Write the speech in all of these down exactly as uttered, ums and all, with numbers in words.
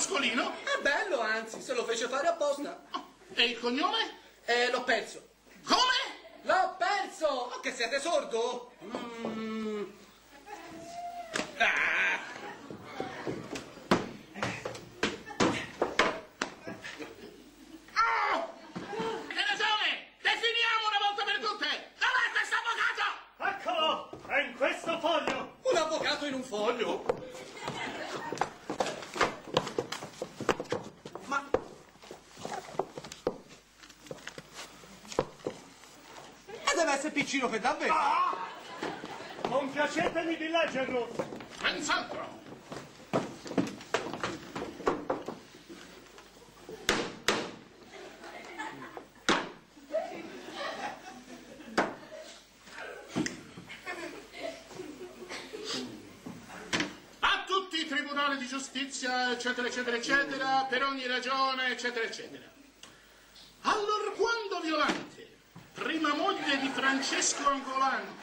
Pascolino? È bello, anzi, se lo fece fare apposta. E il cognome? Eh, l'ho perso. Come? L'ho perso! Oh, che siete sordo? Mm. Ah. Oh! Che ragione! Definiamo una volta per tutte! Dov'è questo avvocato? Eccolo! È in questo foglio! Un avvocato in un foglio? Ma... E deve essere piccino per davvero? Ah! Compiacetemi di leggerlo! Senz'altro! A tutti i tribunali di giustizia, eccetera, eccetera, eccetera, per ogni ragione, eccetera, eccetera. Allorquando Violante, prima moglie di Francesco Angolanti,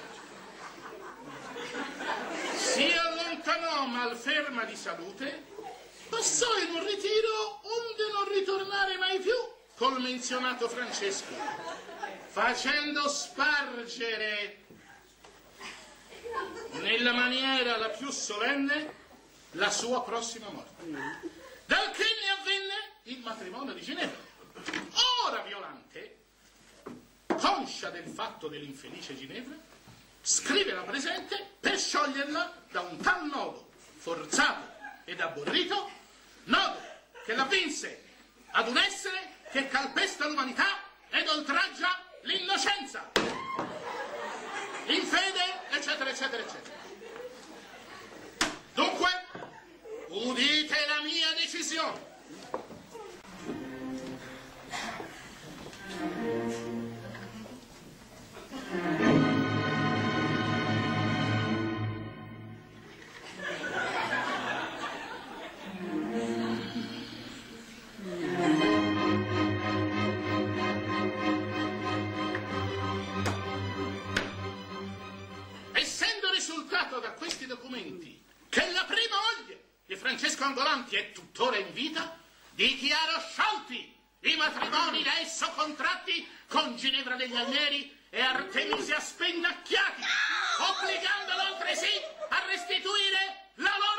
si allontanò malferma di salute, passò in un ritiro onde non ritornare mai più col menzionato Francesco, facendo spargere nella maniera la più solenne la sua prossima morte. Dal che ne avvenne il matrimonio di Ginevra. Ora Violante, conscia del fatto dell'infelice Ginevra, scrive la presente per scioglierla da un tal nodo forzato ed abborrito, nodo che la vinse ad un essere che calpesta l'umanità ed oltraggia l'innocenza, infede, eccetera, eccetera, eccetera. Dunque, udite la mia decisione. Essendo risultato da questi documenti che la prima moglie di Francesco Angolanti è tuttora in vita, dichiaro sciolti i matrimoni da esso contratti con Ginevra degli Alneri e Artemisia Spennacchiati, obbligandolo altresì a restituire la loro